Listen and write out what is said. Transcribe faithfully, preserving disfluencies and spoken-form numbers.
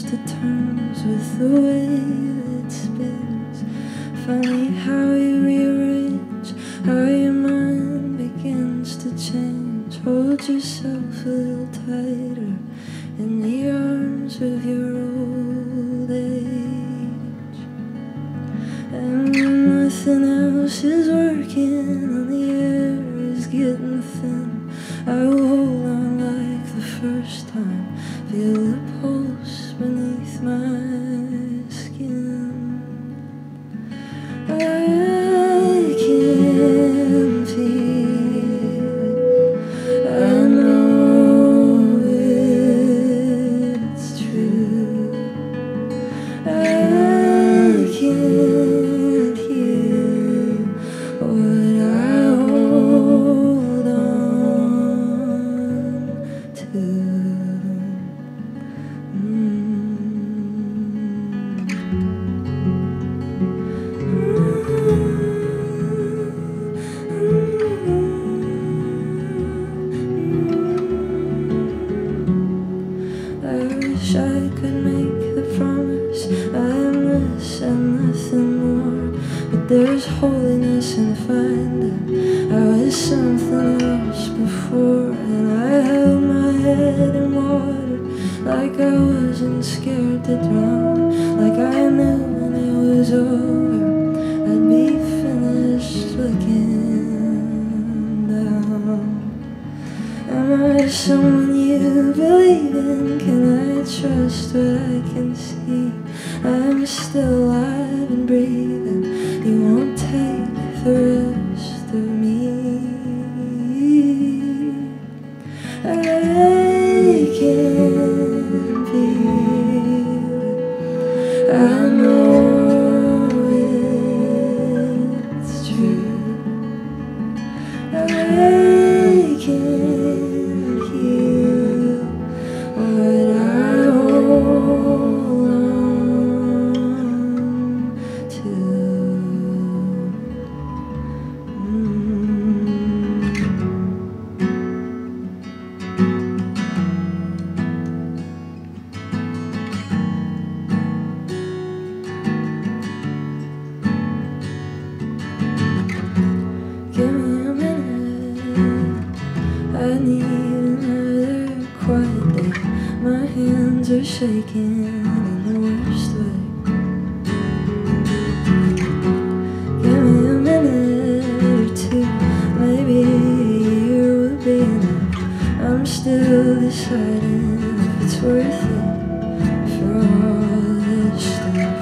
to terms with the way it spins. Funny how you rearrange, how your mind begins to change. Hold yourself a little tighter in the arms of your old age. And when nothing else is working and the air is getting thin, I will hold on like the first time, feel the pulse beneath my skin. I can feel it, I know it's true. I can't hear what I hold on to. I wish I could make the promise I am this and nothing more, but there's holiness in finding I was something else before. And I held my head in water like I wasn't scared to drown, like I knew when it was over I'd be finished looking down. Am I someone you believe in? Can I trust what I can see? I'm still alive and breathing. You won't take the rest of me. I can feel it, I know it's true. I can hear what I hold on to. Give me a minute, I need another quiet day. My hands are shaking in the worst way. Give me a minute or two, maybe a year would be enough. I'm still deciding if it's worth it for all this stuff.